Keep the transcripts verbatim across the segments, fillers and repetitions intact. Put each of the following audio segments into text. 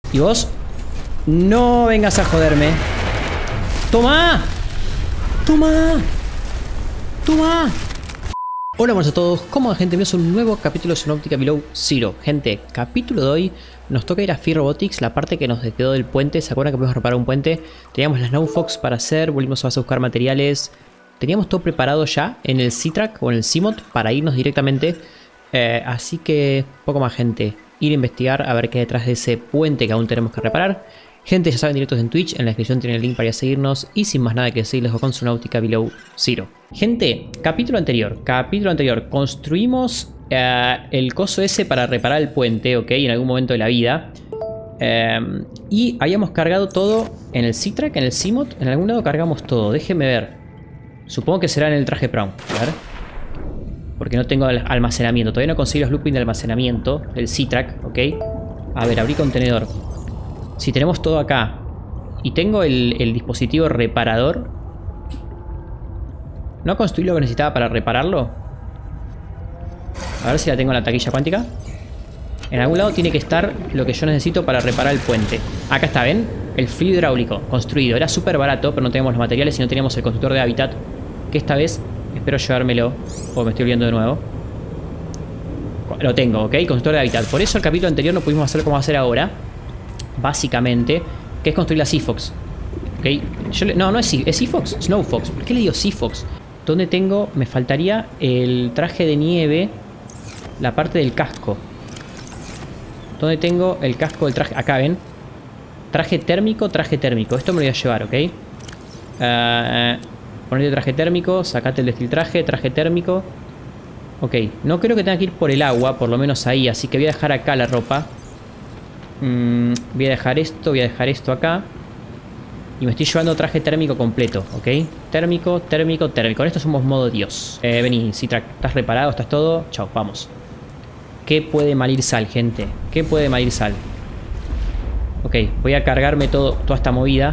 Y vos, no vengas a joderme. ¡Toma! ¡Toma! ¡Toma! Hola, buenas a todos. ¿Cómo va, gente? Bienvenidos a un nuevo capítulo de Subnautica Below Zero. Gente, capítulo de hoy nos toca ir a Fear Robotics, la parte que nos quedó del puente. ¿Se acuerdan que pudimos reparar un puente? Teníamos las Snowfox para hacer, volvimos a buscar materiales. Teníamos todo preparado ya en el C-Track o en el C-Mod para irnos directamente. Eh, así que, poco más, gente. Ir a investigar a ver qué hay detrás de ese puente que aún tenemos que reparar. Gente, ya saben, directos en Twitch, en la descripción tienen el link para ir a seguirnos. Y sin más nada que decir, les dejo con Subnautica Below Zero. Gente, capítulo anterior, capítulo anterior, construimos uh, el coso ese para reparar el puente, ok, en algún momento de la vida. Um, y habíamos cargado todo en el C-Track, en el C-Mod, en algún lado cargamos todo, déjenme ver. Supongo que será en el traje Brown, a ver. Porque no tengo almacenamiento, todavía no consigo los blueprints de almacenamiento, el C-Track, ok. A ver, abrí contenedor. Si tenemos todo acá y tengo el, el dispositivo reparador, ¿no construí lo que necesitaba para repararlo? A ver si la tengo en la taquilla cuántica. En algún lado tiene que estar lo que yo necesito para reparar el puente. Acá está, ¿ven? El fluido hidráulico construido. Era súper barato, pero no teníamos los materiales y no teníamos el constructor de hábitat, que esta vez espero llevármelo, o me estoy olvidando de nuevo. Lo tengo, ¿ok? Constructor de hábitat. Por eso el capítulo anterior no pudimos hacer como hacer ahora, básicamente, que es construir la Seafox. ¿Ok? Yo le, no, no es, es Seafox, Snowfox. ¿Por qué le digo Seafox? ¿Dónde tengo? Me faltaría el traje de nieve, la parte del casco. ¿Dónde tengo el casco del traje? Acá, ¿ven? Traje térmico, traje térmico. Esto me lo voy a llevar, ¿ok? Uh, ponete traje térmico, sacate el destiltraje, traje térmico. Ok, no creo que tenga que ir por el agua, por lo menos ahí, así que voy a dejar acá la ropa. Mm, voy a dejar esto, voy a dejar esto acá. Y me estoy llevando traje térmico completo, ¿ok? Térmico, térmico, térmico. Con esto somos modo Dios. Eh, vení, C-Track, ¿estás reparado? ¿Estás todo? Chao, vamos. ¿Qué puede mal ir sal, gente? ¿Qué puede mal ir sal? Ok, voy a cargarme todo, toda esta movida.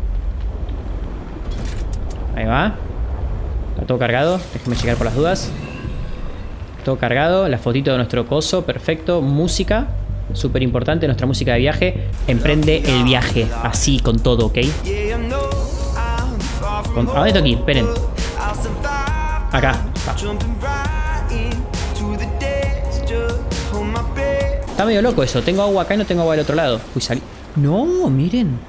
Ahí va. Está todo cargado. Déjenme checar por las dudas. Todo cargado. La fotito de nuestro coso. Perfecto. Música. Súper importante. Nuestra música de viaje. Emprende el viaje. Así, con todo, ¿ok? Con... ¿A dónde tengo que ir? Esperen. Acá. Va. Está medio loco eso. Tengo agua acá y no tengo agua del otro lado. Uy, salí. No, miren.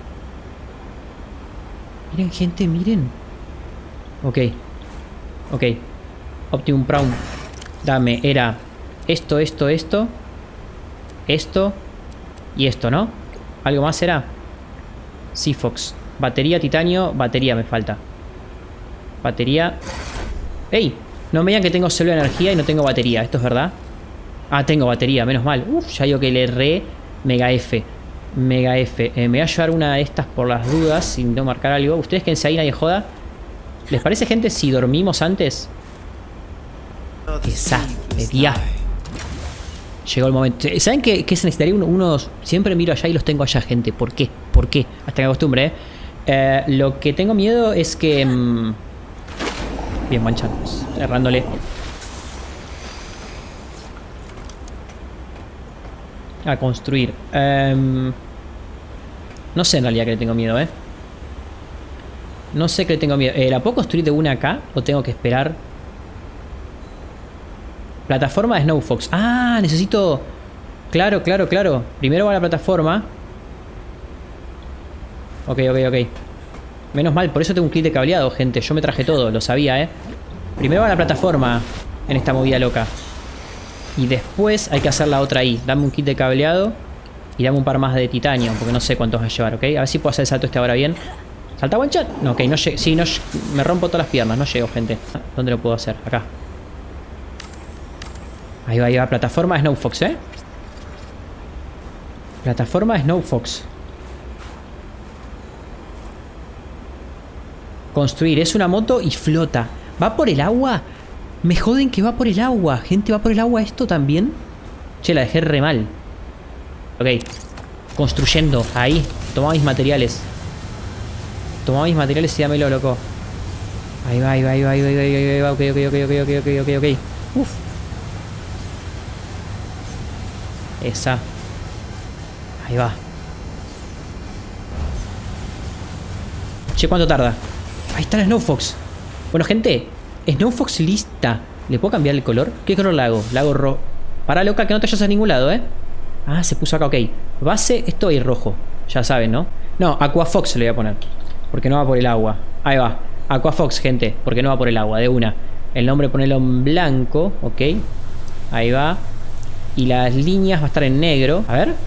Miren, gente, miren. Ok. Ok. Optimum Prime. Dame, era esto, esto, esto. Esto. Y esto, ¿no? ¿Algo más era? Seafox. Batería, titanio. Batería me falta. Batería. ¡Ey! No me digan que tengo célula de energía y no tengo batería. ¿Esto es verdad? Ah, tengo batería, menos mal. Uf, ya digo que le erré. Mega F. Mega F. Eh, me voy a llevar una de estas por las dudas, sin no marcar algo. Ustedes quédense ahí, nadie joda. ¿Les parece, gente, si dormimos antes? Esa, de día. Llegó el momento. ¿Saben qué, qué se necesitaría? Uno, unos... Siempre miro allá y los tengo allá, gente. ¿Por qué? ¿Por qué? Hasta que me acostumbre, ¿eh? Eh, lo que tengo miedo es que... Mmm... Bien, manchan. Cerrándole. A construir. Um, no sé en realidad que le tengo miedo, ¿eh? No sé que le tengo miedo. Eh, ¿La puedo construir de una acá? ¿O tengo que esperar? Plataforma de Snowfox. Ah, necesito... Claro, claro, claro. Primero va la plataforma. Ok, ok, ok. Menos mal, por eso tengo un kit de cableado, gente. Yo me traje todo, lo sabía, ¿eh? Primero va la plataforma en esta movida loca. Y después hay que hacer la otra ahí. Dame un kit de cableado y dame un par más de titanio, porque no sé cuántos va a llevar, ¿ok? A ver si puedo hacer el salto este ahora bien. ¿Salta one shot? No, ok, no llego. Sí, no, me rompo todas las piernas, no llego, gente. ¿Dónde lo puedo hacer? Acá. Ahí va, ahí va. Plataforma de Snowfox, ¿eh? Plataforma de Snowfox. Construir. Es una moto y flota. ¿Va por el agua? Me joden que va por el agua. Gente, ¿va por el agua esto también? Che, la dejé re mal. Ok. Construyendo. Ahí. Toma mis materiales. Toma mis materiales y dámelo, loco. Ahí va, ahí va, ahí va, ahí va, ahí va, ahí va. Ok, ok, ok, ok, ok, ok, ok, ok. Uf. Esa. Ahí va. Che, ¿cuánto tarda? Ahí está la Snow Fox. Bueno, gente, Snow Fox lista. ¿Le puedo cambiar el color? ¿Qué color la hago? La hago rojo. Para, loca, que no te vayas a ningún lado, ¿eh? Ah, se puso acá, ok. Base, esto y rojo. Ya saben, ¿no? No, Aqua Fox le voy a poner. Porque no va por el agua. Ahí va. Aqua Fox, gente. Porque no va por el agua, de una. El nombre ponelo en blanco, ok. Ahí va. Y las líneas va a estar en negro. A ver.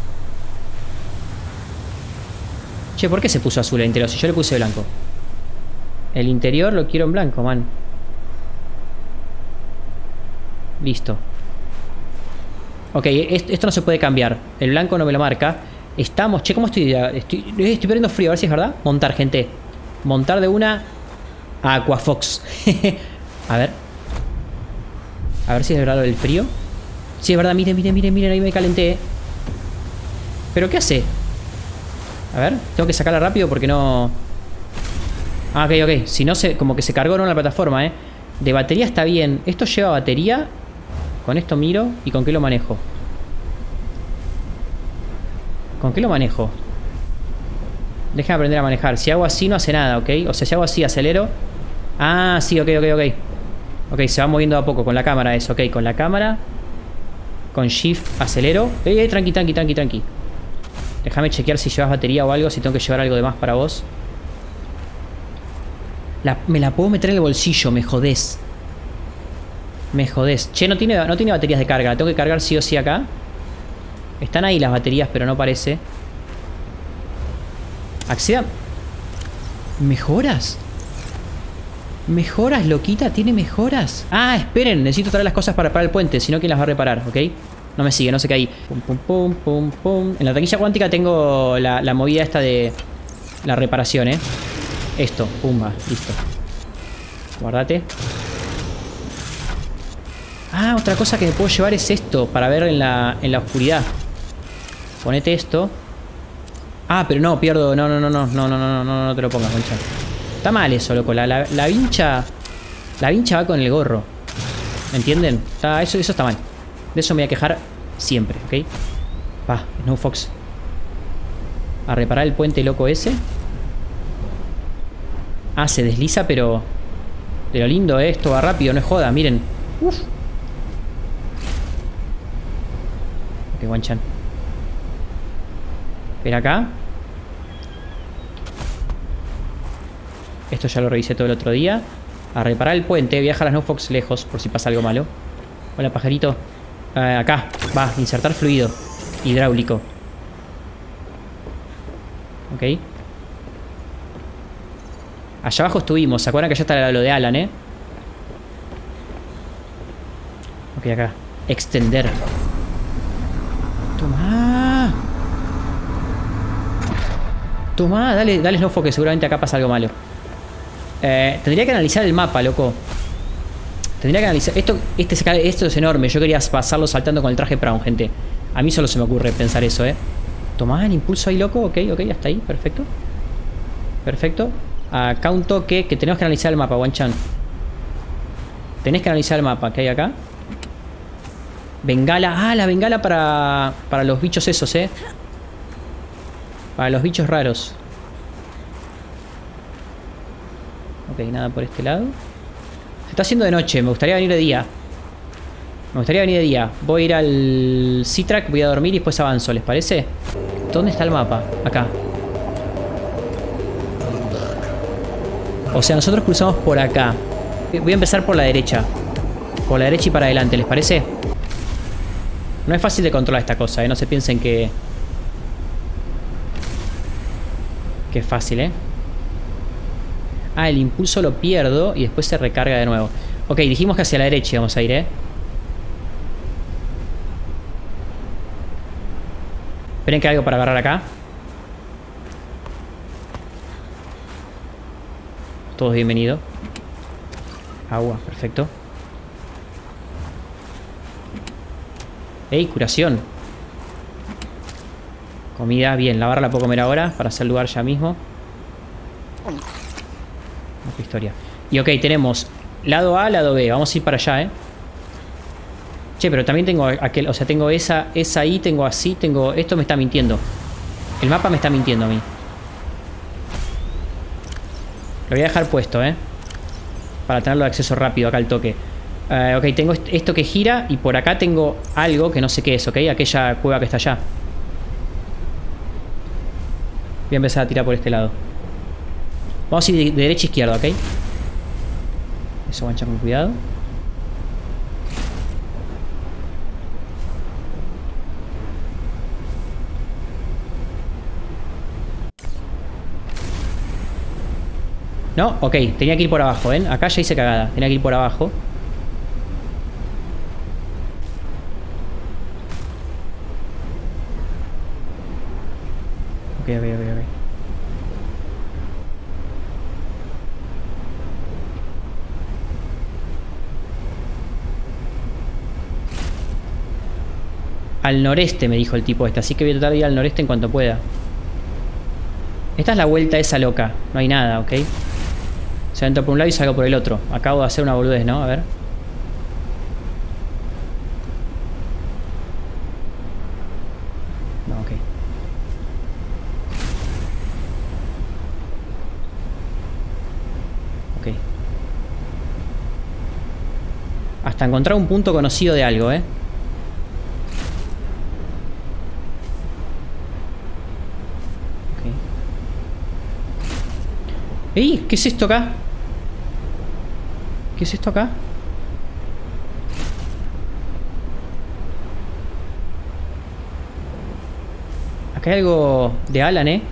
Che, ¿por qué se puso azul el interior? Si yo le puse blanco. El interior lo quiero en blanco, man. Listo. Ok, esto no se puede cambiar. El blanco no me lo marca. Estamos... Che, ¿cómo estoy? Estoy, estoy perdiendo frío, a ver si es verdad. Montar, gente. Montar de una a Aquafox. A ver. A ver si es verdad lo del frío. Sí, es verdad. Miren, miren, miren, miren. Ahí me calenté. ¿Pero qué hace? A ver. Tengo que sacarla rápido porque no... Ah, ok, ok. Si no se... Como que se cargó no la plataforma, eh. De batería está bien. ¿Esto lleva batería? Con esto miro. ¿Y con qué lo manejo? ¿Con qué lo manejo? Déjame aprender a manejar. Si hago así no hace nada, ¿ok? O sea, si hago así acelero. Ah, sí, ok, ok, ok. Ok, se va moviendo a poco con la cámara eso, ok. Con la cámara. Con Shift acelero. Eh, eh, tranqui, tranqui, tranqui, tranqui. Déjame chequear si llevas batería o algo. Si tengo que llevar algo de más para vos. La, me la puedo meter en el bolsillo, me jodés. Me jodés. Che, no tiene, no tiene baterías de carga. La tengo que cargar sí o sí acá. Están ahí las baterías, pero no parece. Acceda. ¿Mejoras? ¿Mejoras, loquita? ¿Tiene mejoras? Ah, esperen. Necesito traer las cosas para reparar el puente. Si no, ¿quién las va a reparar? ¿Ok? No me sigue, no sé qué hay. Pum, pum, pum, pum, pum. En la taquilla cuántica tengo la, la movida esta de la reparación, ¿eh? Esto. Pumba. Listo. Guardate. Ah, otra cosa que me puedo llevar es esto. Para ver en la, en la oscuridad. Ponete esto. Ah, pero no, pierdo. No, no, no, no, no, no, no, no, no te lo pongas, concha. Está mal eso, loco. La, la, la vincha. La vincha va con el gorro. ¿Me entienden? Está, eso, eso está mal. De eso me voy a quejar siempre, ¿ok? Va, Snow Fox. A reparar el puente loco ese. Ah, se desliza, pero... De lo lindo, ¿eh? Esto va rápido, no es joda, miren. Uf. Ok, guanchan. Espera acá. Esto ya lo revisé todo el otro día. A reparar el puente. Viaja a las Snow Fox lejos por si pasa algo malo. Hola, pajarito. Eh, acá. Va, insertar fluido hidráulico. Ok. Allá abajo estuvimos. ¿Se acuerdan que allá está lo de Alan, eh? Ok, acá. Extender. Toma. Toma, dale, dale Snow Fox, que seguramente acá pasa algo malo. Eh, tendría que analizar el mapa, loco. Tendría que analizar... Esto, este, esto es enorme. Yo quería pasarlo saltando con el traje Brown, gente. A mí solo se me ocurre pensar eso, eh. Tomá el impulso ahí, loco. Ok, ok, hasta ahí. Perfecto. Perfecto. Acá un toque. Que tenemos que analizar el mapa, Wanchan. Tenés que analizar el mapa. ¿Qué hay acá? Bengala. Ah, la bengala para... Para los bichos esos, eh. Para los bichos raros. Ok, nada por este lado. Se está haciendo de noche. Me gustaría venir de día. Me gustaría venir de día. Voy a ir al C-Track, voy a dormir y después avanzo. ¿Les parece? ¿Dónde está el mapa? Acá. O sea, nosotros cruzamos por acá. Voy a empezar por la derecha. Por la derecha y para adelante. ¿Les parece? No es fácil de controlar esta cosa, ¿eh? No se piensen que... Que es fácil, ¿eh? Ah, el impulso lo pierdo y después se recarga de nuevo. Ok, dijimos que hacia la derecha vamos a ir, ¿eh? Esperen que hay algo para agarrar acá. Todos bienvenidos. Agua, perfecto. Ey, curación. Comida, bien, la barra la puedo comer ahora para hacer lugar ya mismo. Otra historia. Y ok, tenemos lado A, lado B. Vamos a ir para allá, eh. Che, pero también tengo aquel, o sea, tengo esa, esa ahí, tengo así, tengo... Esto me está mintiendo. El mapa me está mintiendo a mí. Lo voy a dejar puesto, ¿eh? Para tenerlo de acceso rápido acá al toque. Uh, ok, tengo esto que gira y por acá tengo algo que no sé qué es, ¿ok? Aquella cueva que está allá. Voy a empezar a tirar por este lado. Vamos a ir de, de derecha a izquierda, ¿ok? Eso, mancha con cuidado. No, ok, tenía que ir por abajo, ¿ven? Acá ya hice cagada, tenía que ir por abajo. Ok, ok, ok, ok. Al noreste me dijo el tipo este, así que voy a tratar de ir al noreste en cuanto pueda. Esta es la vuelta esa loca, no hay nada, ¿ok? Se entra por un lado y salgo por el otro. Acabo de hacer una boludez, ¿no? A ver. No, ok. Ok. Hasta encontrar un punto conocido de algo, ¿eh? Ok. ¡Ey! ¿Qué es esto acá? ¿Qué es esto acá? Acá hay algo de Alan, ¿eh?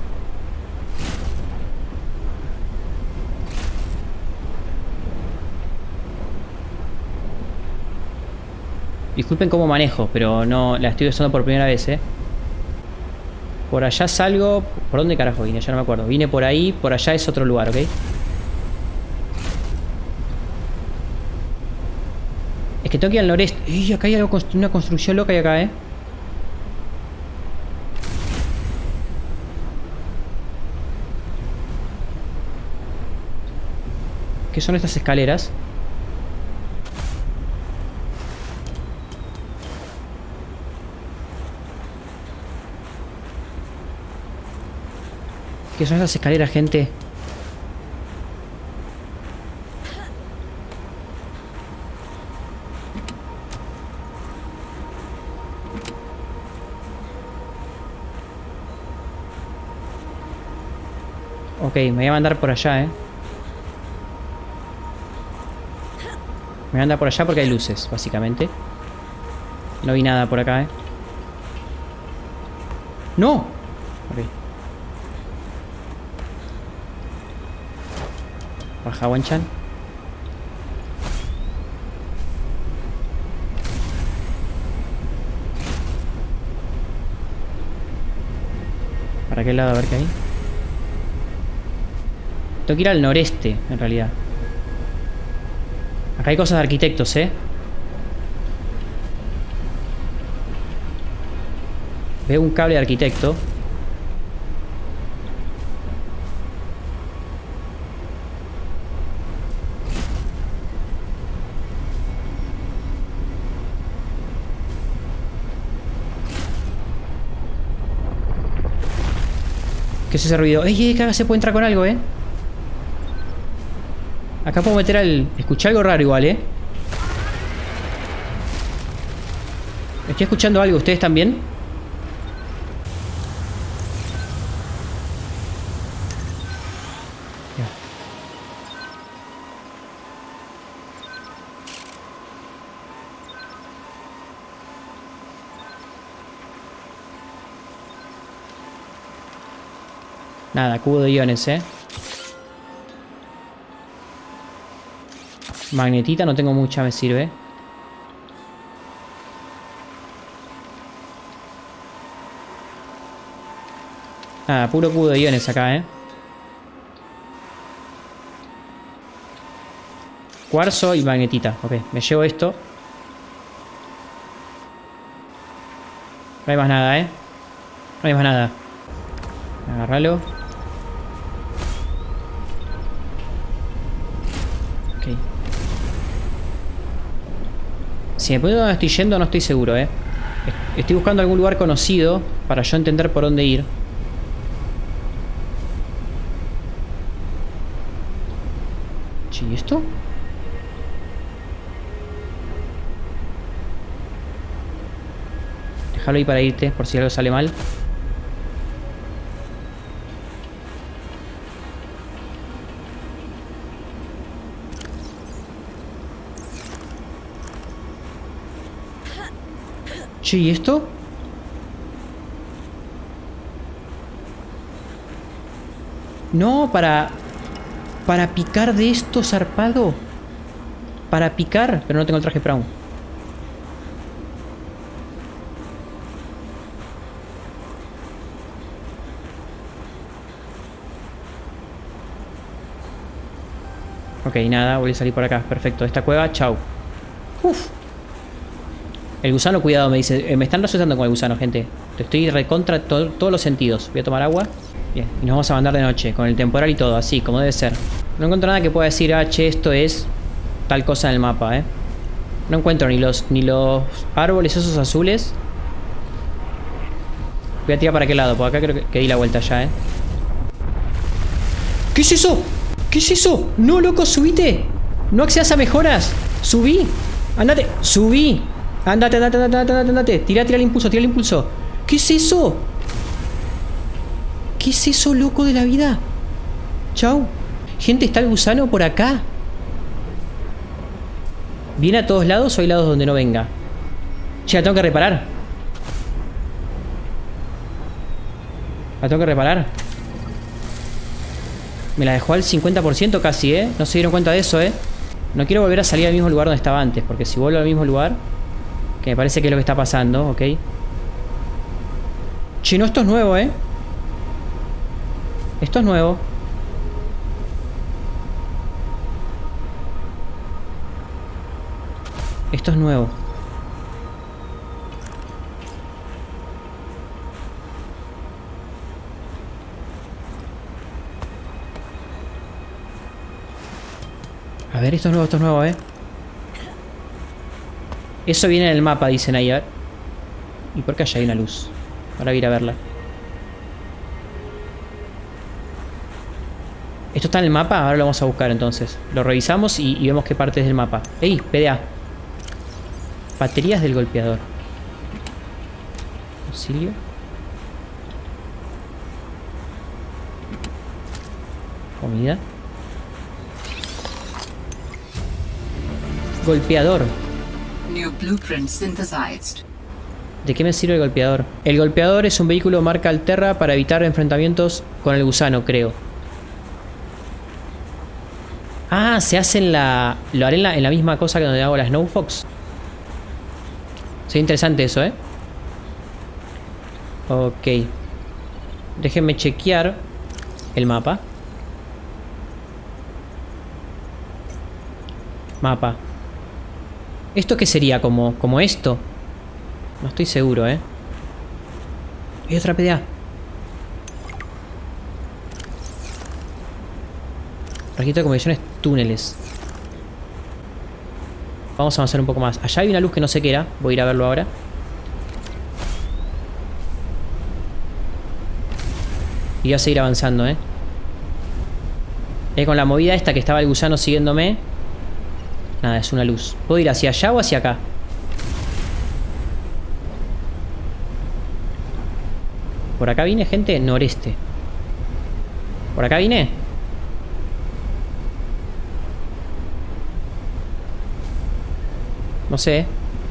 Disculpen cómo manejo, pero no la estoy usando por primera vez, ¿eh? Por allá salgo... ¿Por dónde carajo vine? Ya no me acuerdo. Vine por ahí, por allá es otro lugar, ¿ok? Es que tengo que ir al noreste. ¡Ey! Acá hay algo, una construcción loca hay acá, ¿eh? ¿Qué son estas escaleras? ¿Qué son esas escaleras, gente? Ok, me voy a mandar por allá, eh. Me voy a mandar por allá porque hay luces, básicamente. No vi nada por acá, eh. ¡No! Ok. Baja, Wanchan. ¿Para qué lado? A ver qué hay. Tengo que ir al noreste, en realidad. Acá hay cosas de arquitectos, ¿eh? Veo un cable de arquitecto. ¿Qué es ese ruido? ¡Ey, ey! Acá se puede entrar con algo, ¿eh? Acá puedo meter al... Escuché algo raro igual, ¿eh? Estoy escuchando algo. ¿Ustedes también? Ya. Nada, cubo de iones, ¿eh? Magnetita no tengo mucha, me sirve. Nada, puro cubo de iones acá, ¿eh? Cuarzo y magnetita. Ok, me llevo esto. No hay más nada, ¿eh? No hay más nada. Agárralo. Ok. Si me pregunto dónde estoy yendo, no estoy seguro, ¿eh? Estoy buscando algún lugar conocido para yo entender por dónde ir. Che, ¿y esto? Déjalo ahí para irte, por si algo sale mal. Che, ¿y esto? No, para... Para picar de esto, zarpado. Para picar, pero no tengo el traje Prawn. Ok, nada, voy a salir por acá. Perfecto, esta cueva, chau. Uf. El gusano, cuidado, me dice. Eh, me están resultando con el gusano, gente. Te estoy recontra to todos los sentidos. Voy a tomar agua. Bien, y nos vamos a mandar de noche, con el temporal y todo, así, como debe ser. No encuentro nada que pueda decir, ah, che, esto es tal cosa en el mapa, eh. No encuentro ni los, ni los árboles esos azules. Voy a tirar para aquel lado, por acá creo que, que di la vuelta ya, eh. ¿Qué es eso? ¿Qué es eso? No, loco, subite. No accedas a mejoras. Subí. Andate. Subí. Andate, andate, andate, andate, andate. Tira, tira el impulso, tira el impulso. ¿Qué es eso? ¿Qué es eso, loco de la vida? Chau. Gente, ¿está el gusano por acá? ¿Viene a todos lados o hay lados donde no venga? Che, la tengo que reparar. La tengo que reparar. Me la dejó al cincuenta por ciento casi, ¿eh? No se dieron cuenta de eso, ¿eh? No quiero volver a salir al mismo lugar donde estaba antes, porque si vuelvo al mismo lugar, que me parece que es lo que está pasando, ¿ok? Che, no, esto es nuevo, ¿eh? Esto es nuevo. Esto es nuevo. A ver, esto es nuevo, esto es nuevo, ¿eh? Eso viene en el mapa, dicen ahí, a ver. ¿Y por qué allá hay una luz? Ahora voy a ir a verla. ¿Esto está en el mapa? Ahora lo vamos a buscar entonces. Lo revisamos y, y vemos qué parte es del mapa. ¡Ey! P D A. Baterías del golpeador. Auxilio. Comida. Golpeador. New blueprint synthesized. ¿De qué me sirve el golpeador? El golpeador es un vehículo marca Alterra para evitar enfrentamientos con el gusano, creo. Ah, se hace en la... Lo haré en la, en la misma cosa que donde hago la Snow Fox. Sería interesante eso, ¿eh? Ok. Déjenme chequear el mapa. Mapa. ¿Esto qué sería? ¿Como, como esto? No estoy seguro, ¿eh? Hay otra P D A. Registro de comunicaciones, túneles. Vamos a avanzar un poco más. Allá hay una luz que no sé qué era. Voy a ir a verlo ahora. Y voy a seguir avanzando, ¿eh? Eh, con la movida esta que estaba el gusano siguiéndome. Nada, es una luz. ¿Puedo ir hacia allá o hacia acá? ¿Por acá vine, gente? Noreste. ¿Por acá vine? No sé.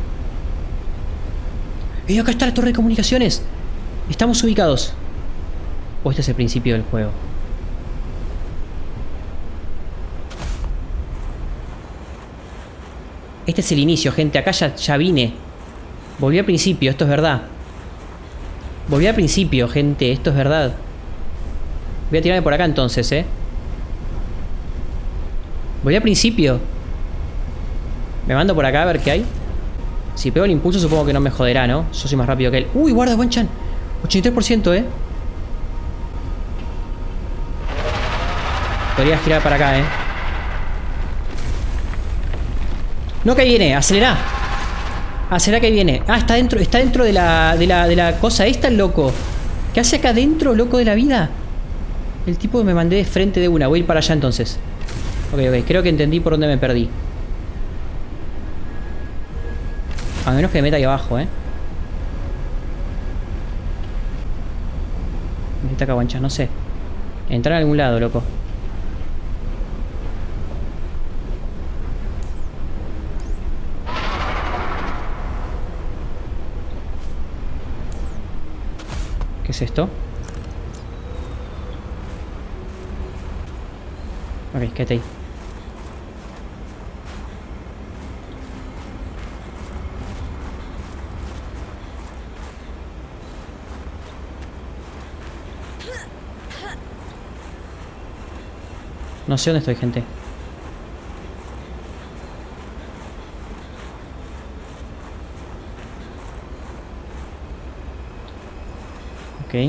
¡Eh, acá está la torre de comunicaciones! Estamos ubicados. O este es el principio del juego. Este es el inicio, gente. Acá ya, ya vine. Volví al principio, esto es verdad. Volví al principio, gente. Esto es verdad. Voy a tirarme por acá entonces, eh. Volví al principio. Me mando por acá a ver qué hay. Si pego el impulso supongo que no me joderá, ¿no? Yo soy más rápido que él. ¡Uy, guarda, Wanchan! ochenta y tres por ciento, eh. Podría girar para acá, eh. No, que ahí viene, acelera. Acelera que ahí viene. Ah, está dentro, está dentro de la, de la, de la cosa esta, el loco. ¿Qué hace acá adentro, loco de la vida? El tipo que me mandé de frente de una. Voy a ir para allá entonces. Ok, ok, creo que entendí por dónde me perdí. A menos que me meta ahí abajo, eh. Necesita acá, guanchas, no sé. Entrar a algún lado, loco. ¿Qué es esto? Ok, quédate ahí. No sé dónde estoy, gente. Ok.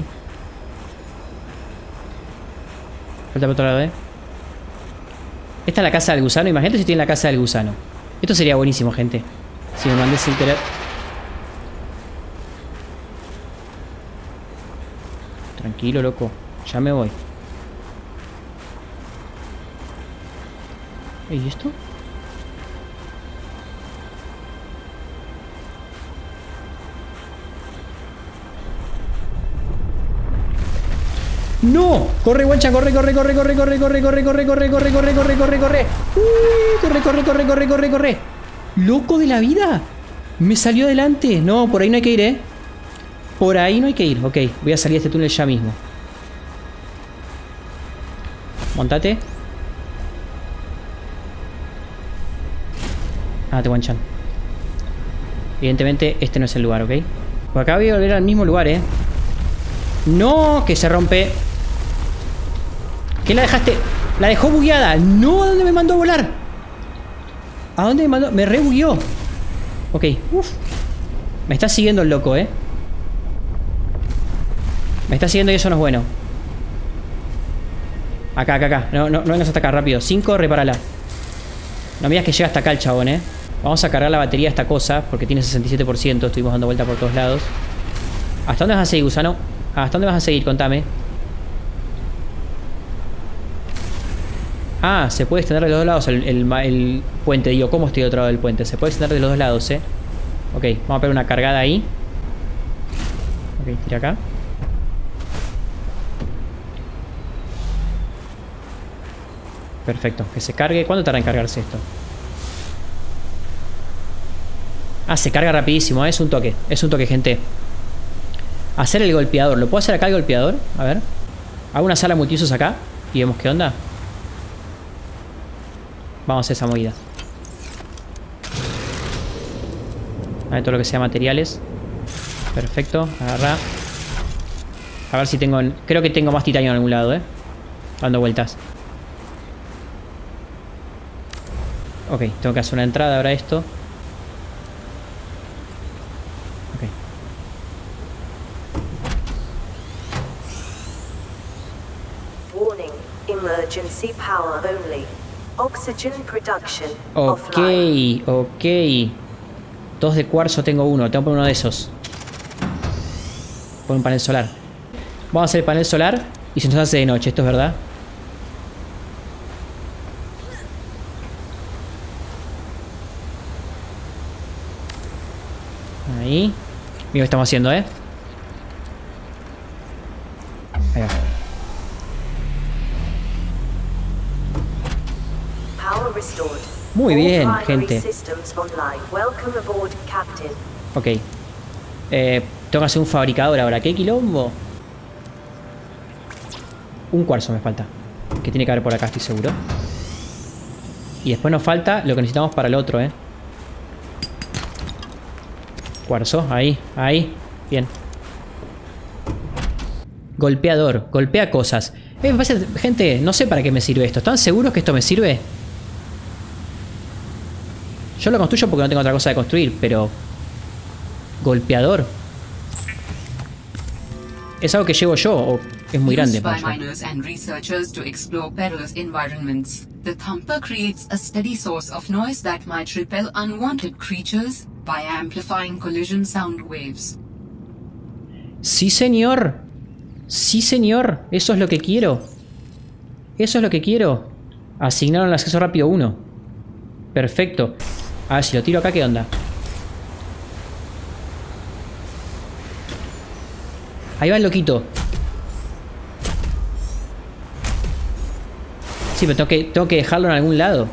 Falta por otro lado, eh. Esta es la casa del gusano. Imagínate si tiene la casa del gusano. Esto sería buenísimo, gente. Si me mandé sin querer. Tranquilo, loco. Ya me voy. ¿Y esto? ¡No! ¡Corre, guancha! ¡Corre, corre, corre, corre, corre, corre, corre, corre, corre, corre, corre, corre, corre, corre! ¡Uy! ¡Corre, corre, corre, corre, corre, corre! ¡Loco de la vida! Me salió adelante. No, por ahí no hay que ir, ¿eh? Por ahí no hay que ir. Ok, voy a salir de este túnel ya mismo. Montate. Ah, te guanchan. Evidentemente este no es el lugar, ¿ok? Por acá voy a volver al mismo lugar, ¿eh? ¡No! Que se rompe. ¿Qué la dejaste? La dejó bugueada. ¡No! ¿A dónde me mandó a volar? ¿A dónde me mandó? Me re bugueó. Ok. Uf. Me está siguiendo el loco, ¿eh? Me está siguiendo y eso no es bueno. Acá, acá, acá. No, no, no vengas hasta acá, rápido. cinco, repárala. No me digas que llega hasta acá el chabón, ¿eh? Vamos a cargar la batería de esta cosa, porque tiene sesenta y siete por ciento. Estuvimos dando vuelta por todos lados. ¿Hasta dónde vas a seguir, gusano? ¿Hasta dónde vas a seguir? Contame. Ah, se puede extender de los dos lados el, el, el puente. Digo, ¿cómo estoy de otro lado del puente? Se puede extender de los dos lados, ¿eh? Ok, vamos a pegar una cargada ahí. Ok, tira acá. Perfecto, que se cargue. ¿Cuánto tarda en cargarse esto? Ah, se carga rapidísimo, ¿eh? Es un toque. Es un toque, gente. Hacer el golpeador. ¿Lo puedo hacer acá el golpeador? A ver. Hago una sala multiusos acá y vemos qué onda. Vamos a hacer esa movida. A ver todo lo que sea materiales. Perfecto, agarra. A ver si tengo... Creo que tengo más titanio en algún lado, ¿eh? Dando vueltas. Ok, tengo que hacer una entrada ahora a esto. Ok. Warning, emergency power only. Oxygen production Ok, offline. ok. Dos de cuarzo tengo uno. Tengo que poner uno de esos. Pon un panel solar. Vamos a hacer el panel solar y se nos hace de noche. ¿Esto es verdad? Ahí. Mira lo que estamos haciendo, ¿eh? Ahí va. Power restored. Muy bien, All primary gente. systems online. Welcome aboard, Captain. Ok. Eh, tengo que hacer un fabricador ahora. ¿Qué quilombo? Un cuarzo me falta. Que tiene que haber por acá, estoy seguro. Y después nos falta lo que necesitamos para el otro, ¿eh? Cuarzo, ahí, ahí. Bien. Golpeador, golpea cosas. Eh, me parece, gente, no sé para qué me sirve esto. ¿Están seguros que esto me sirve? Yo lo construyo porque no tengo otra cosa de construir, pero... Golpeador. ¿Es algo que llevo yo o es muy grande Used by para yo? miners and researchers to explore perilous environments, the thumper creates a steady source of noise that might repel unwanted creatures by amplifying collision sound waves. Sí, señor. Sí, señor. Eso es lo que quiero. Eso es lo que quiero. Asignaron el acceso rápido uno. Perfecto. A ver, si lo tiro acá, ¿qué onda? Ahí va el loquito. Sí, pero tengo que, tengo que dejarlo en algún lado.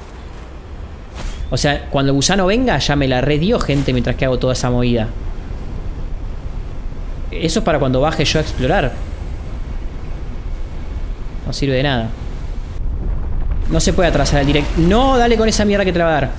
O sea, cuando el gusano venga, ya me la redió, gente, mientras que hago toda esa movida. Eso es para cuando baje yo a explorar. No sirve de nada. No se puede atrasar el direct. No, dale con esa mierda que te la va a dar.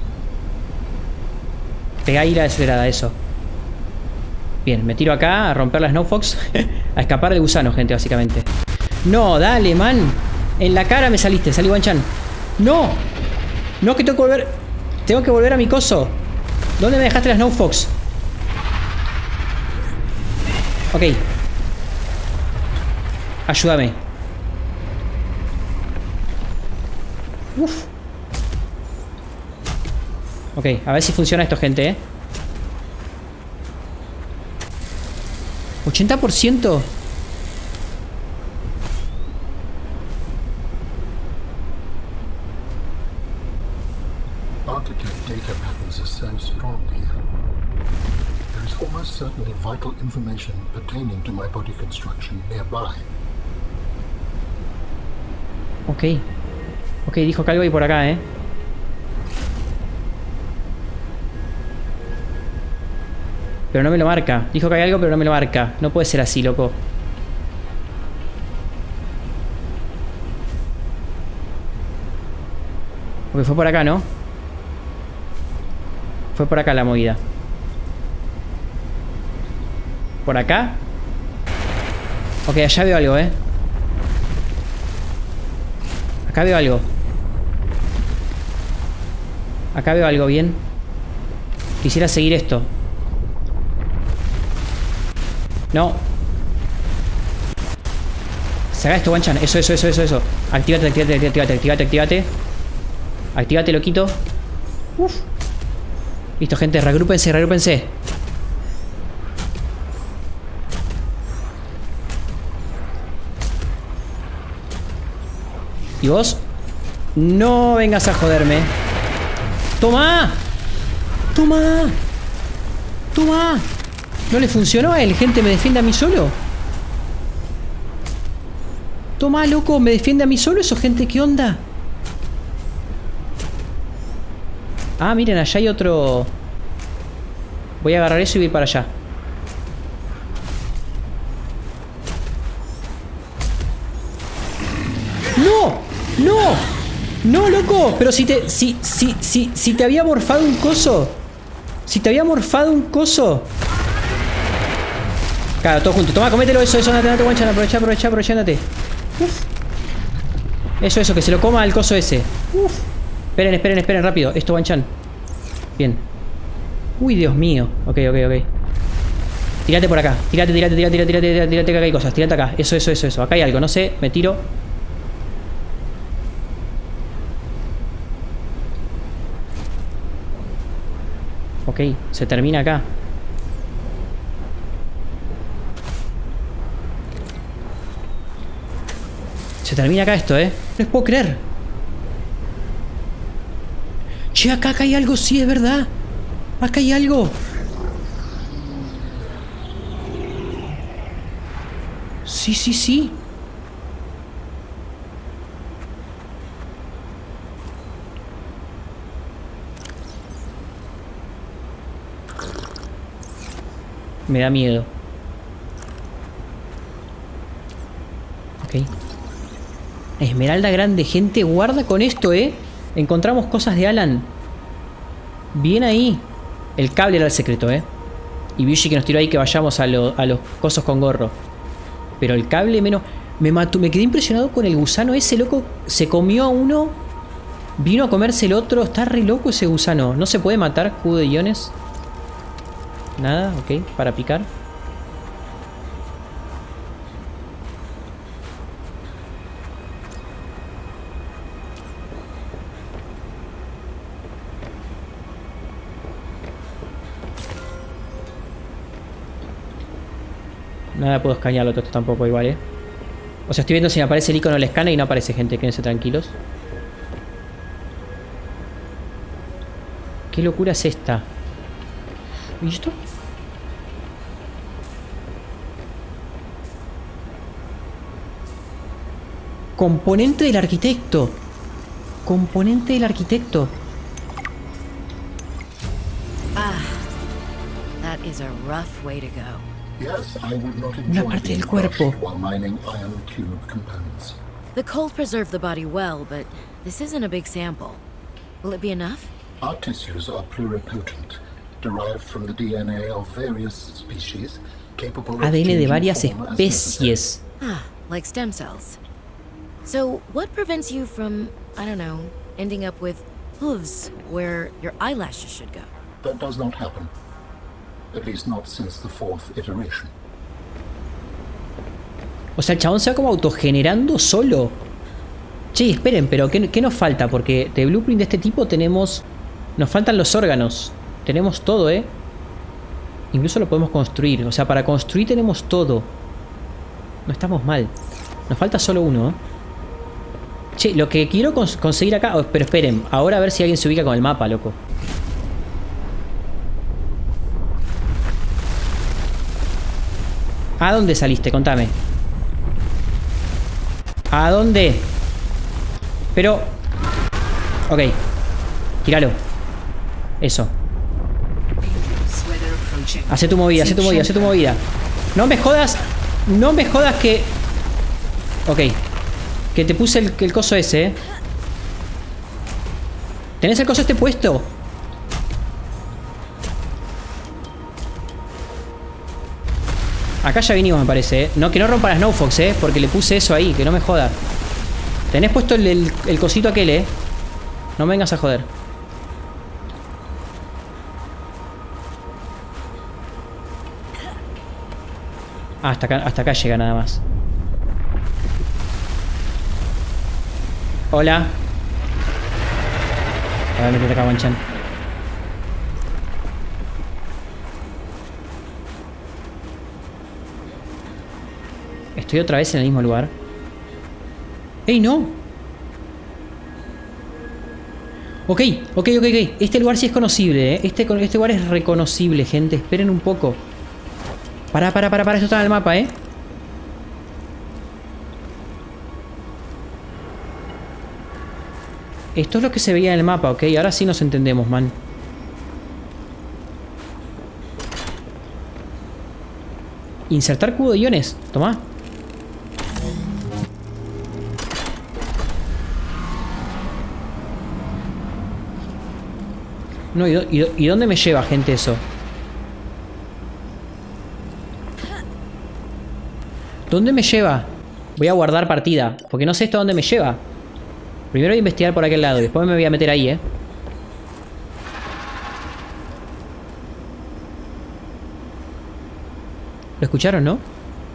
Pegá ahí la acelerada, eso. Bien, me tiro acá a romper la Snowfox. A escapar del gusano, gente, básicamente. No, dale, man. En la cara me saliste, salí Wanchan. No. No, que tengo que volver. Tengo que volver a mi coso. ¿Dónde me dejaste la Snowfox? Ok. Ayúdame. Uf. Ok, a ver si funciona esto, gente, ¿eh? ochenta por ciento. Artifact data patterns are so strong here. There is almost certainly vital information pertaining to my body construction nearby. Ok. Ok, dijo que algo hay por acá, ¿eh? Pero no me lo marca. Dijo que hay algo, pero no me lo marca. No puede ser así, loco. Porque fue por acá, ¿no? Fue por acá la movida. ¿Por acá? Ok, allá veo algo, ¿eh? Acá veo algo. Acá veo algo, bien. Quisiera seguir esto. No. Saca esto, Wanchan. Eso, eso, eso, eso, eso. Actívate, actívate, actívate, actívate, actívate. Actívate, loquito. Uf. Listo, gente, regrúpense, regrúpense. ¿Y vos? No vengas a joderme. ¡Toma! ¡Toma! ¡Toma! ¿No le funcionó a él? Gente, ¿me defiende a mí solo? Toma, loco, ¿me defiende a mí solo eso, gente? ¿Qué onda? Ah, miren, allá hay otro. Voy a agarrar eso y voy para allá. ¡No! ¡No! ¡No, loco! Pero si te... Si, si, si, si te había morfado un coso. Si te había morfado un coso. Claro, todo junto. Toma, comételo eso, eso, andate, andate, Wanchan. Aprovecha, aprovecha, aprovecha, andate. Uf. Eso, eso, que se lo coma al coso ese. Uf. Esperen, esperen, esperen, rápido. Esto, Wanchan. Bien. Uy, Dios mío. Ok, ok, ok. Tírate por acá. Tírate, tírate, tírate, tírate, tírate, tírate, tírate, acá hay cosas. Tírate acá. Eso, eso, eso, eso. Acá hay algo, no sé. Me tiro. Ok, se termina acá. Se termina acá esto, ¿eh? No les puedo creer. Che, acá, acá hay algo, sí, es verdad. Acá hay algo. Sí, sí, sí. Me da miedo. Ok. Esmeralda grande, gente, guarda con esto, ¿eh? Encontramos cosas de Alan. Bien ahí. El cable era el secreto, ¿eh? Y Bishi que nos tiró ahí que vayamos a, lo, a los cosos con gorro. Pero el cable menos... Me mató, me quedé impresionado con el gusano ese, loco. Se comió a uno. Vino a comerse el otro. Está re loco ese gusano. No se puede matar, jugo de iones. Nada, ok, para picar. Nada puedo escanearlo todo esto tampoco igual, eh. O sea, estoy viendo si me aparece el icono del escáner y no aparece, gente. Quédense tranquilos. ¿Qué locura es esta? ¿Y esto? Componente del arquitecto. Componente del arquitecto. Ah, that is a rough way to go. Yes, I would not Una enjoy parte being del cuerpo. crushed while mining iron cube components. The cold preserved the body well, but this isn't a big sample. Will it be enough? Our tissues are pluripotent, derived from the D N A of various species, capable of A D N de changing varias form as necessary. especies. Ah, like stem cells. So, what prevents you from, I don't know, ending up with hooves where your eyelashes should go? That does not happen. At least not since the fourth iteration. O sea, el chabón se va como autogenerando solo. Che, esperen, pero ¿qué, qué nos falta? Porque de blueprint de este tipo tenemos... Nos faltan los órganos. Tenemos todo, ¿eh? Incluso lo podemos construir. O sea, para construir tenemos todo. No estamos mal. Nos falta solo uno, ¿eh? Che, lo que quiero cons conseguir acá... Oh, pero esperen, ahora a ver si alguien se ubica con el mapa, loco. ¿A dónde saliste? Contame. ¿A dónde? Pero... Ok. Tíralo. Eso. Hacé tu movida, hacé tu movida, hacé tu movida. No me jodas. No me jodas que... Ok. Que te puse el, el coso ese, ¿eh? ¿Tenés el coso este puesto? Acá ya vinimos, me parece, ¿eh? No, que no rompa las Snowfox, ¿eh? Porque le puse eso ahí, que no me joda. Tenés puesto el, el, el cosito aquel, ¿eh? No me vengas a joder. Ah, hasta acá, hasta acá llega nada más. Hola. A ver, metete acá, Wanchan. Estoy otra vez en el mismo lugar. ¡Ey, no! Ok, ok, ok, ok. Este lugar sí es conocible, ¿eh? Este, este lugar es reconocible, gente. Esperen un poco. Para, para, para, para. Esto está en el mapa, ¿eh? Esto es lo que se veía en el mapa, ok. Ahora sí nos entendemos, man. Insertar cubo de iones. Toma. No, ¿y, y, ¿y dónde me lleva, gente, eso? ¿Dónde me lleva? Voy a guardar partida, porque no sé esto dónde me lleva. Primero voy a investigar por aquel lado y después me voy a meter ahí, ¿eh? ¿Lo escucharon, no?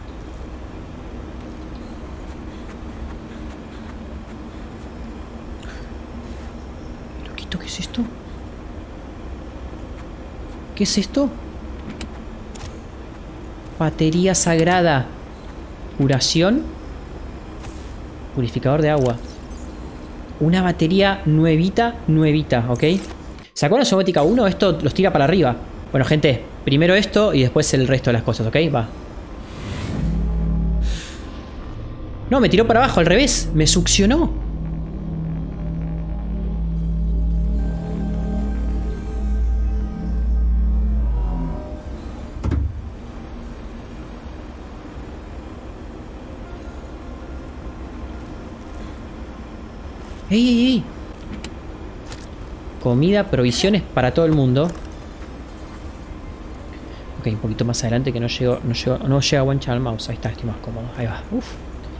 Loquito, ¿qué es esto? ¿Qué es esto? Batería sagrada. Curación. Purificador de agua. Una batería nuevita, nuevita, ¿ok? ¿Se acuerdan de Somática uno? Esto los tira para arriba. Bueno, gente, primero esto y después el resto de las cosas, ¿ok? Va. No, me tiró para abajo, al revés. Me succionó. ¡Ey, ey, ey! Comida, provisiones para todo el mundo. Ok, un poquito más adelante que no llego, no llego, no llega Wanchan al mouse. Ahí está, estoy más cómodo. Ahí va. Uf.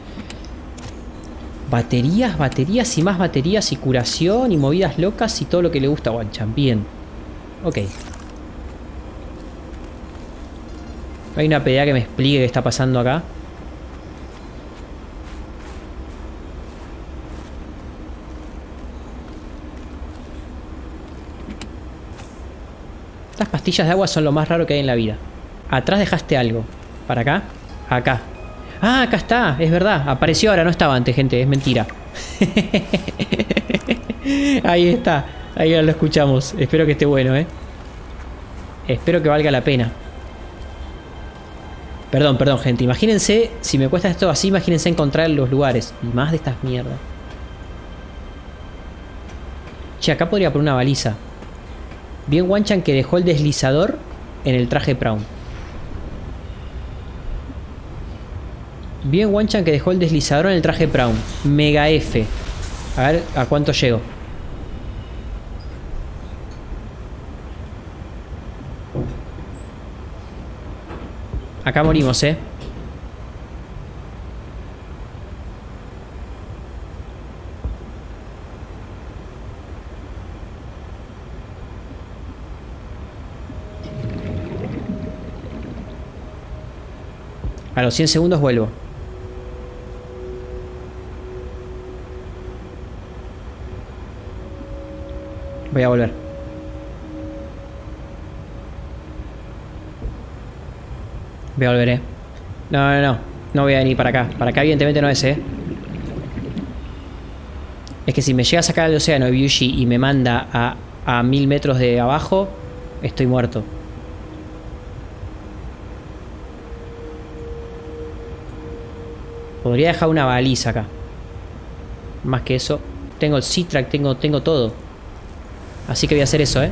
Baterías, baterías y más baterías y curación y movidas locas y todo lo que le gusta a Wanchan. Bien. Ok. Hay una P D A que me explique qué está pasando acá. Estas pastillas de agua son lo más raro que hay en la vida. Atrás dejaste algo. ¿Para acá? Acá. Ah, acá está, es verdad. Apareció ahora, no estaba antes, gente, es mentira. Ahí está, ahí lo escuchamos. Espero que esté bueno, eh. Espero que valga la pena. Perdón, perdón, gente. Imagínense, si me cuesta esto así, imagínense encontrar los lugares. Y más de estas mierdas. Che, acá podría poner una baliza. Bien Wanchan que dejó el deslizador en el traje Prawn. Bien Wanchan que dejó el deslizador en el traje Prawn. Mega F. A ver a cuánto llego. Acá morimos, eh. A los cien segundos vuelvo. Voy a volver. Voy a volver, eh. No, no, no. No voy a venir para acá. Para acá evidentemente no es, eh. Es que si me llega a sacar al océano de Byushi y me manda a, a mil metros de abajo, estoy muerto. Podría dejar una baliza acá. Más que eso. Tengo el C-Track, tengo, tengo todo. Así que voy a hacer eso, eh.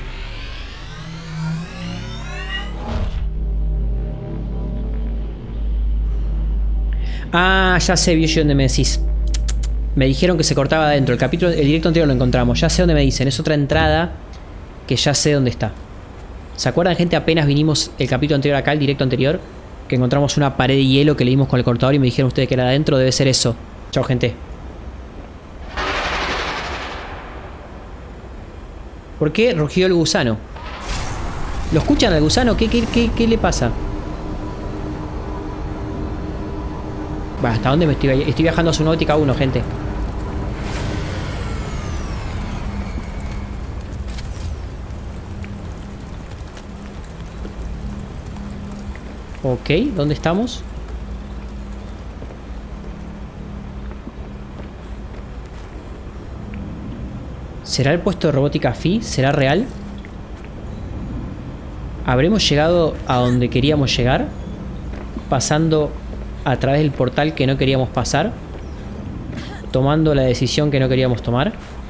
Ah, ya sé, Byushi, dónde me decís. Me dijeron que se cortaba adentro. El capítulo, el directo anterior lo encontramos. Ya sé dónde me dicen. Es otra entrada que ya sé dónde está. ¿Se acuerdan, gente? Apenas vinimos el capítulo anterior acá, el directo anterior, que encontramos una pared de hielo que le dimos con el cortador y me dijeron ustedes que era adentro. Debe ser eso. Chao, gente. ¿Por qué rugió el gusano? ¿Lo escuchan al gusano? ¿Qué, qué, qué, qué le pasa? Bueno, ¿hasta dónde me estoy? Estoy viajando a Subnautica uno, gente. Ok, ¿dónde estamos? ¿Será el puesto de robótica F I? ¿Será real? ¿Habremos llegado a donde queríamos llegar? Pasando a través del portal que no queríamos pasar. Tomando la decisión que no queríamos tomar.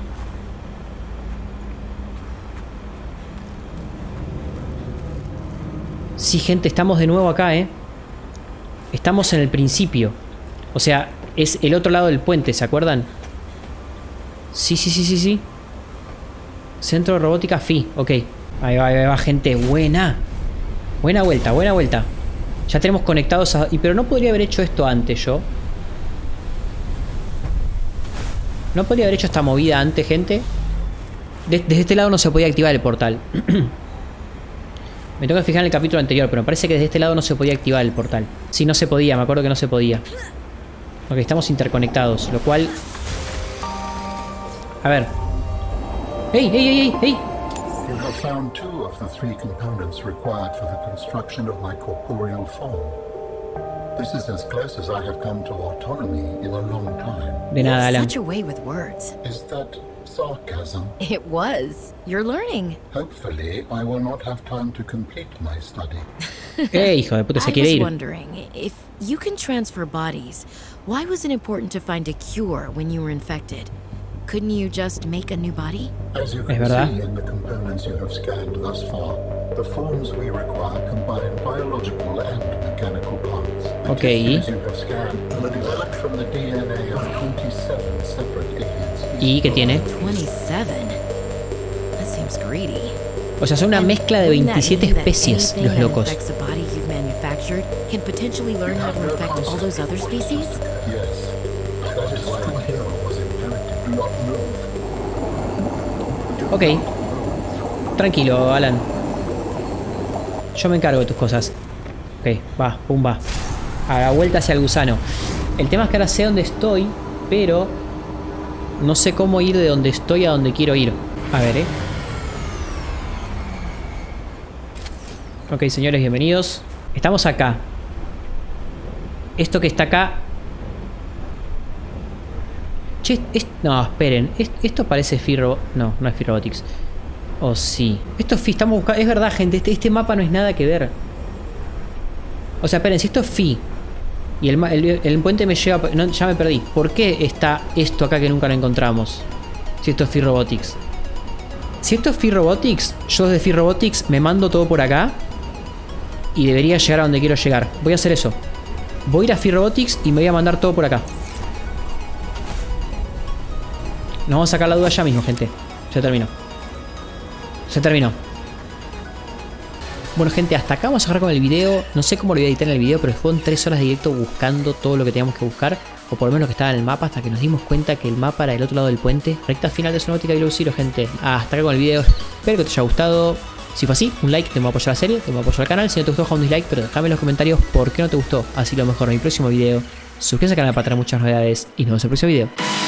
Sí, gente, estamos de nuevo acá, ¿eh? Estamos en el principio. O sea, es el otro lado del puente, ¿se acuerdan? Sí, sí, sí, sí, sí. Centro de robótica F I, ok. Ahí va, ahí va, gente, buena. Buena vuelta, buena vuelta. Ya tenemos conectados a... Pero no podría haber hecho esto antes yo. No podría haber hecho esta movida antes, gente. De desde este lado no se podía activar el portal. Me tengo que fijar en el capítulo anterior, pero me parece que desde este lado no se podía activar el portal. Sí, no se podía, me acuerdo que no se podía. Ok, estamos interconectados, lo cual... A ver. ¡Ey, ey, ey, ey! ey! You have found two of the three components required for the construction of my corporeal form. This is as close as I have come to autonomy in a long time. De nada, Alan. Such a way with words. Is that sarcasm? It was. You're learning. Hopefully, I will not have time to complete my study. Eh, hijo de puta, se I quiere was ir. wondering, if you can transfer bodies, why was it important to find a cure when you were infected? Couldn't you just make a new body? As you Es can verdad. see in the components you have scanned thus far, the forms we require combine biological and mechanical parts. The Ok. tissues you have scanned were developed from the D N A of twenty-seven separate alien species. ¿Y qué tiene? twenty-seven. That seems greedy. O sea, son una And mezcla de wouldn't that veintisiete mean that especies, anything los that locos. infects a body you've manufactured can potentially learn how to infect all those other species? Yes. That is why the hero was imperative. Do not move. Ok. Tranquilo, Alan. Yo me encargo de tus cosas. Ok, va, pum, va. A la vuelta hacia el gusano. El tema es que ahora sé dónde estoy, pero no sé cómo ir de donde estoy a donde quiero ir. A ver, eh. Ok, señores, bienvenidos. Estamos acá. Esto que está acá... Che, es... no, esperen. Es... Esto parece Firro... No, no es Firrobotics. O oh, sí. Esto es Fi. Estamos buscando... Es verdad, gente. Este, este mapa no es nada que ver. O sea, esperen. Si esto es Fi... Y el, el, el puente me lleva... No, ya me perdí. ¿Por qué está esto acá que nunca lo encontramos? Si esto es Firrobotics. Si esto es Firrobotics, yo desde Firrobotics me mando todo por acá. Y debería llegar a donde quiero llegar. Voy a hacer eso. Voy a ir a Firrobotics y me voy a mandar todo por acá. Nos vamos a sacar la duda ya mismo, gente. Ya terminó. Se terminó. Bueno, gente, hasta acá vamos a dejar con el video. No sé cómo lo voy a editar en el video, pero fueron tres horas de directo buscando todo lo que teníamos que buscar. O por lo menos lo que estaba en el mapa, hasta que nos dimos cuenta que el mapa era del otro lado del puente. Recta final de Subnautica Below Zero, gente. Hasta acá con el video. Espero que te haya gustado. Si fue así, un like, te me va a apoyar la serie, te me va a apoyar al canal. Si no te gustó, deja un dislike, pero déjame en los comentarios por qué no te gustó. Así lo mejor en mi próximo video. Suscríbete al canal para traer muchas novedades y nos vemos en el próximo video.